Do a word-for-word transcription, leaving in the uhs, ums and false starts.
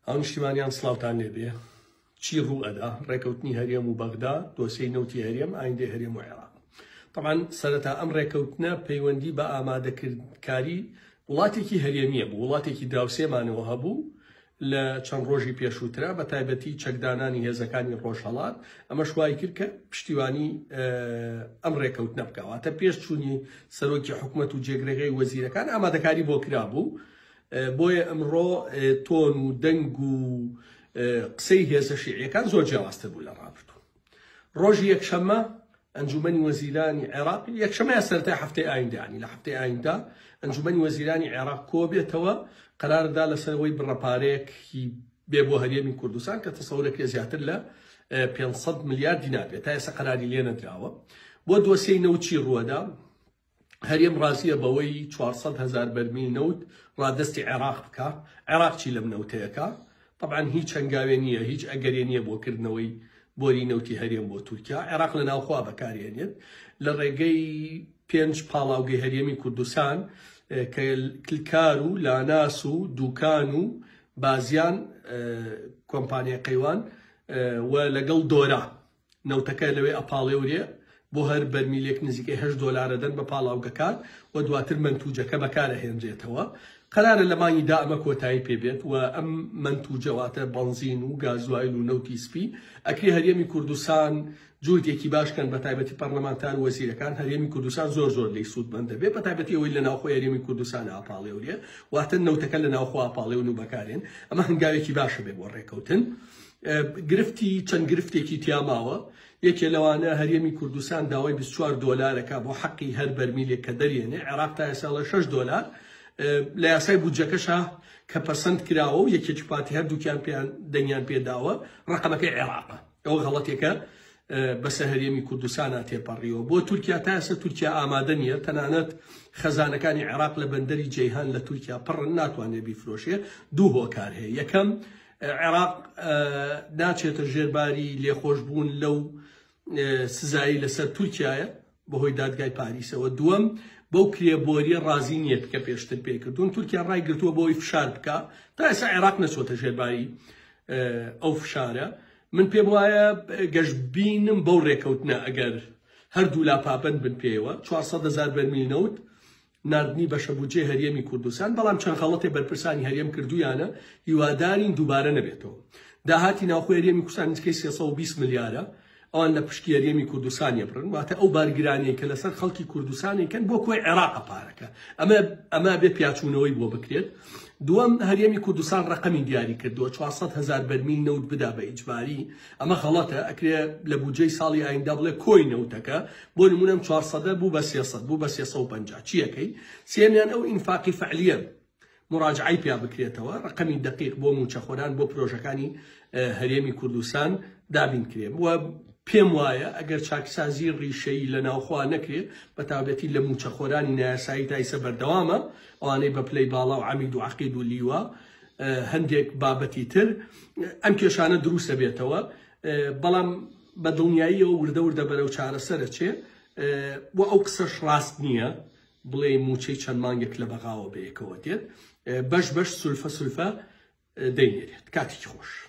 ئەو نیشتیمانیان سڵاوتان لێبێ چی ڕوو ئەدا ڕێکەوتنی هەرێم و بەغدا دۆسیەی نەوتی هەرێم ئایندەی هەرێم و عێراق. طبعاً سەرەتا ئەم ڕێکەوتنە پەیوەندی بە ئامادەکاری وڵاتێکی هەرێمیە بوو، وڵاتێکی دراوسێمانەوە هەبوو لە چەند ڕۆژی پێشووترە بە تایبەتی چەکدانانی هێزەکانی ڕۆژهەڵات ئەمەش وای کرد کە پشتیوانی ئەم ڕێکەوتنە بکەواتە پێش چوونی سەرۆکی حکوومەت و جێگرەکەی وەزیرەکان ئامادەکاری بۆ کرابوو. بۆیە ئەمڕۆ تۆن و دەنگ و قسەی هێزە شیعیەکان زۆر جیاوازتر بوو لە ڕابردوو. ڕۆژی یەکشەممە ئەنجومەنی وەزیرانی عێراق یەکشەممە سەرەتای هەفتەی ئایندانی لە هەفتەی ئایندا ئەنجومەنی وەزیرانی عێراق کۆ بێتەوە قەراردا لەسەرەوەی بڕەپارەیەکی بێ بۆ هەرێمی کوردستان کە تەسەورێکی زیاتر لە پێنج ملیار دینار بێت تا ئێستا قەراری لێ نەدراوە بۆ دۆسیەی نەوتی ڕووەدا. هەرێم ڕازیە بەوەی چوارسەد هەزار بەرمیل نەوت ڕادەستی عێراق بکە. عێراق چی لەم نەوتەیەکە؟ طبعاً هیچ هەنگاوێ نییە، هیچ ئەگەرێ نییە بۆکردنەوەی بۆری نەوتی هەرێم بۆ تورکیا. عێراق لە ناوخوا بەکارهێنێت لە ڕێگەی پێنج پاڵاوگەی هەرێمی کوردستان کە کلکار و لاناس و دووکان و بازیان کۆمپانیای قەیوان و لەگەڵ دۆرا نەوتەکە لەوێ ئەپاڵێورێ بۆ هەر بەرمیلێک نزیکەی هەشت دۆلارە دەن بە پاڵاوگەکان و دواتر منتوجەکە بەکارەهێنرێتەوە. قەرارە لە مانگیدا ئەمە کۆتایی پێبێت و ئەم منتوجەواتە بەنزین و گازوایل و نەوتی سپی ئەکری هەرێمی کوردستان جووتێکی باشکەن بە تایبەتی پەرلەمانتار و وەزیرەکان. هەرێمی کوردستان زۆر زۆر لی سوودمەندە بێت بە تایبەتی ئەوەی لە ناوخۆی هەرێمی کوردستان ئاپاڵێورێ واتە نەوتەکە لە ناوخۆ ئاپاڵێون و بەکارێن. ئەمە هەنگاوێکی باشە بێ بۆ ڕێکەوتن. گرفتی چەند گرفتێکی تیاماوە. یەکێ لەوانە هەرێمی کوردستان داوای بیست و چوار دۆلارەکە بۆ حەقی هەر بەرمیلێک کە دەرێنێ. عێراق تا ئێستا لە شەش دۆلار لە یاسای بودجەکەشە کە پەرسەنت کراوە و یەکێکی پاتی هەردووکیان پێیان دەنگیان پێداوە ڕقەمەکەی عێراقە. ئەوە غەڵەتێکە بەسە هەرێمی کوردستانە تێپەڕیەوە. بۆ تورکیا تا ئێستا تورکیا ئامادە نییە، تەنانەت خەزانەکانی عێراق لە بەندەری جەیهان لە تورکیا پڕن ناتوانێت بیفرۆشێ. دوو هۆکار هەیە. یەکەم عێراق ناچێتە ژێرباری لێخۆشبوون لەو سزایی لەسەر تورکیایە بەهۆی دادگای پاریسەوە. دووەم بەو کرێبۆریە ڕازی نییە کە پێشتر پێکردوون. تورکیا ڕای گرتووە بۆی فشار بکە تا ئێستا عێراق نەچۆتە ژێرباری ئەو فشارە. من پێم وایە گەشتبینم بەو ڕێکەوتنە ئەگەر هەردوو لاپاپەند بن پێیەوە چوارسەد هەزار بەرمیل نەوت نردنی بەشە بودجێ هەرێمی کوردستان. بەڵام چەند خەڵەتێ بەرپرسانی هەرێم کردویانە هیوادارین دووبارە نەبێتەوە. داهاتی ناوخۆی هەرێمی کوردستان نزیکەی سێسەد و بیست ملیارە ئەوان لە پشکی هەرێمی کوردستانی بڕن واتە ئەو بارگرانەیە کە لەسەر خەڵکی کوردستانیکەن بۆ کۆی عێراقە پارەکە ئەمە ئەمە بێ پیاچوونەوەی بۆ بکرێت. دووەم هەرێمی کوردستان ڕقەمی دیاری کردووە چوارسەد هەزار بەرمیل نەوت بدا بە ئیجباری. ئەمە غەڵەتە، ئەکرێ لە بودجەی ساڵی ئایندا بڵێ کۆی نەوتەکە بۆ نمونەم چوارسەدە بوو بە سێسەد بوو بە سێسەد و پەنجا. چیەکەی؟ سێمیان ئەو ئینفاقی فعلیە مراجعی پیا بکرێتەوە ڕقەمی دقیق بۆ موچەخۆران بۆ پرۆژەکانی هەرێمی کوردستان دابین کرێم. و پێم وایە ئەگەر چاکسازی ڕیشەی لە ناوخوا نەکرێت بە تابەتی لە موچەخۆرانی نایاسایی تایسە بەردەوامە ئەوانەی بە پلەی باڵا و عەمید و عەقید و لیوە هەندێک بابەتی تر ئەم کێشانە دروستە بێتەوە. بەڵام بە دڵنیاییەوە وردە وردە بەرەو چارەسەرە چێ بۆ ئەو قسەش ڕاست نییە بڵێ موچەی چەند مانگێک لە بەغاوە بەیەکەوە دێت بەش بەش سولفە سولفە دەینێرێت. کاتێکی خۆش.